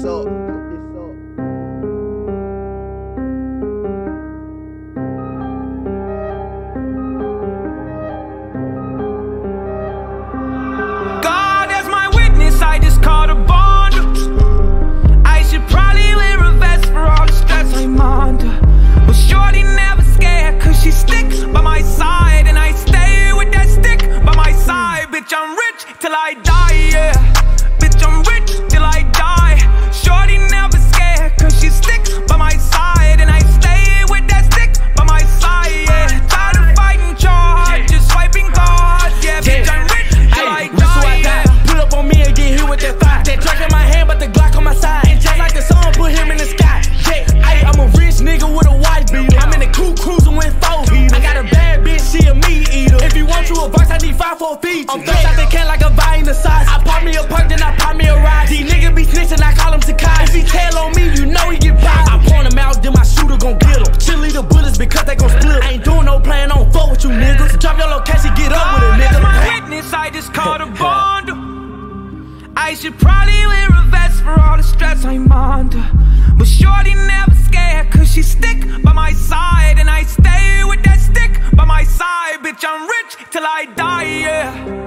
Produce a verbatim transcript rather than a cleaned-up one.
up. God as my witness, I just caught a bond. I should probably wear a vest for all the stress I'm under. But shorty never scared, cause she stick by my side, and I stay with that stick by my side. Bitch, I'm rich till I die, yeah. Bitch, I'm rich till I die. Shorty never scared, cause she stick by my side, and I stay with that stick by my side, yeah. Tired of fighting charge, just swiping cards, yeah. Bitch, I'm rich till I die, yeah. Pull up on me and get hit with that fire. That Drake in my hand, but the Glock on my side. And just like the sun, put him in the sky. Yeah, ay, I'm a rich nigga with a white beater. I'm in the coupe cruising with four heaters. I got a bad bitch, she a meat eater. If you want you a verse, I need five for a feature. I'm fresh out the can like a vine in the size. I pop me a perk, then I pop me a ride. These niggas be snitching, I call him Sakai. If he tell on me, you know he get popped. I point him out, then my shooter gon' get him. Cheerleader bullets because they gon' split. I ain't doing no plan, I don't fuck with you niggas. Drop your location, get up with it, God nigga. as my witness, I just caught a bond. I should probably wear a vest for all the stress I'm under. But shorty never scared, cause she stick by my side, and I stay with that stick by my side. Bitch, I'm rich till I die, yeah.